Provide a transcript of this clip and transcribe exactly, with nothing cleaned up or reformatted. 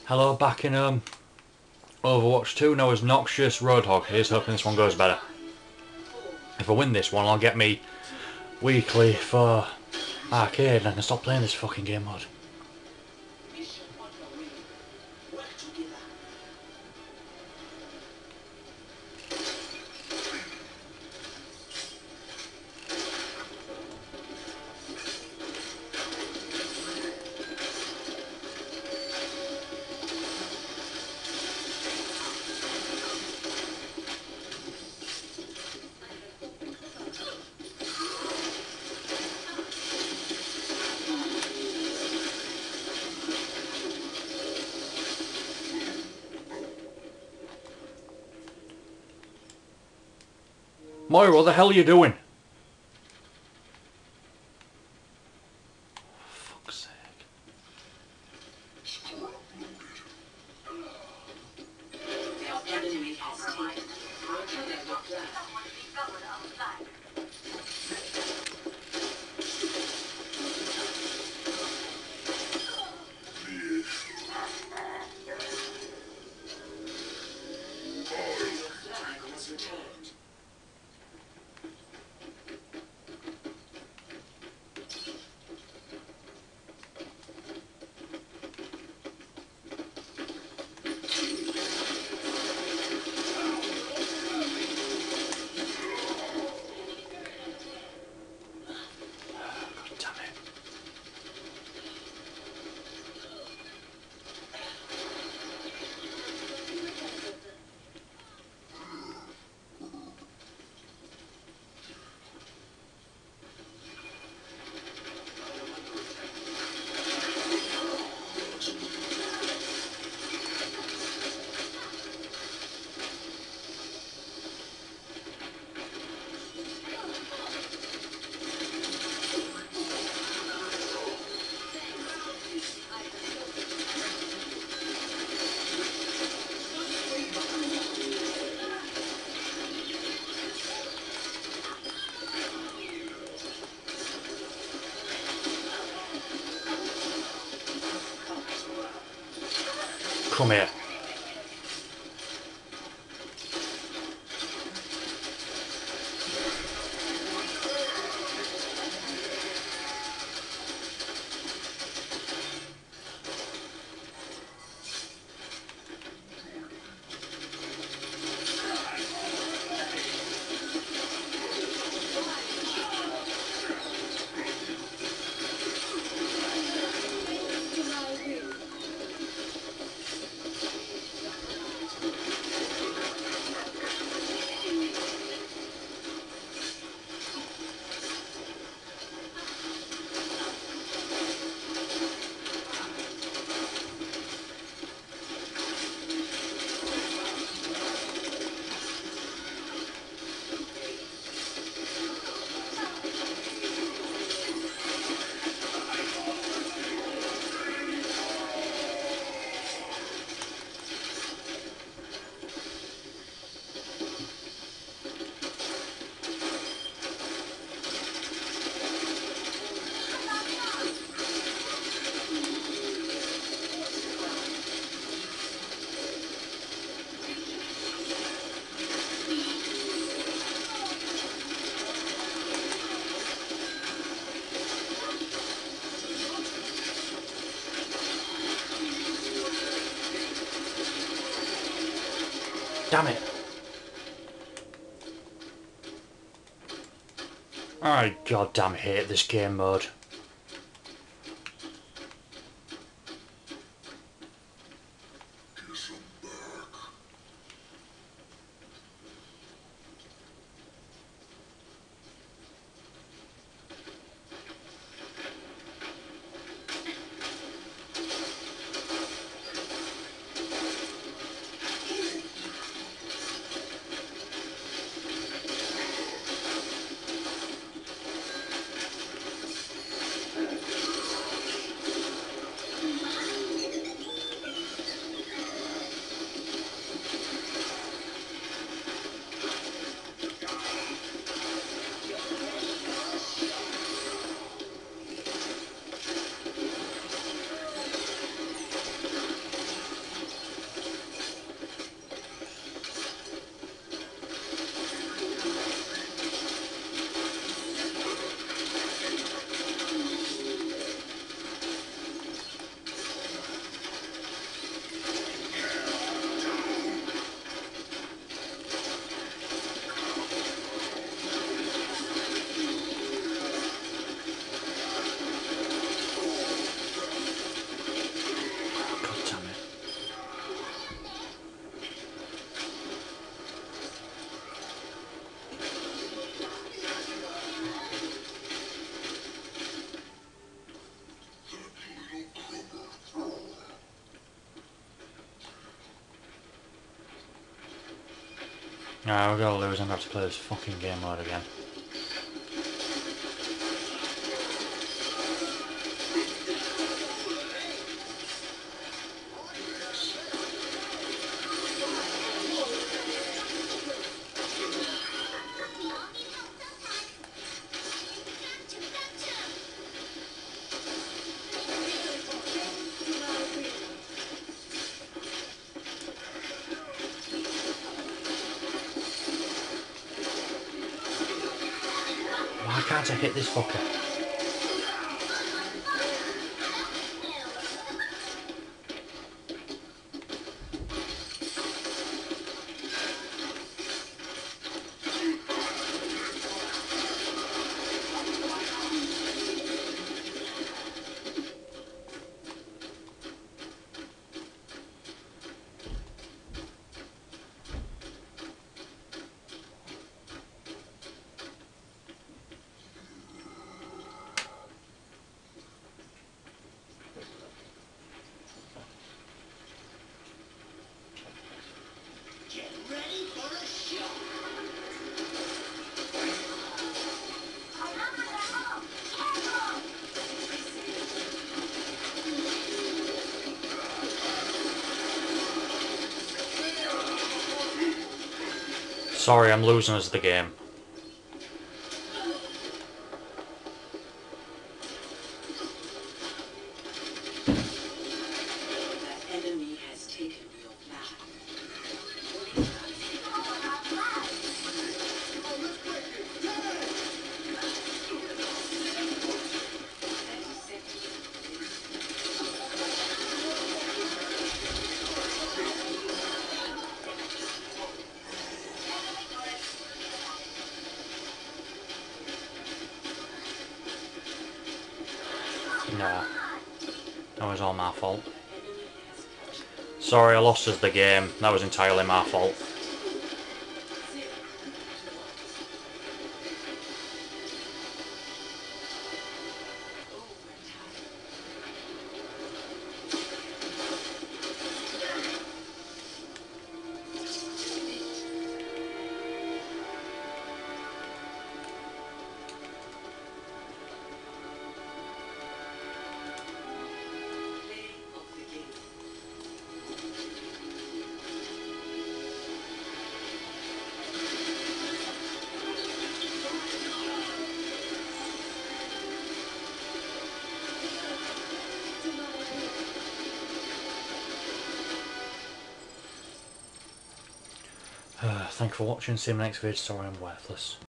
Hello, back in um, Overwatch two, now as Noxious Roadhog. Here's hoping this one goes better. If I win this one, I'll get me weekly for arcade and I can stop playing this fucking game mode. Moira, what the hell are you doing? Fuck's sake. Come here. Damn it. I goddamn hate this game mode. Alright, we're gonna lose. I'm gonna have to play this fucking game mode again. Why can't I hit this fucker? Sorry, I'm losing us the game. Nah, that was all my fault. Sorry, I lost us the game. That was entirely my fault. Uh, thank you for watching. See you in the next video. Sorry I'm worthless.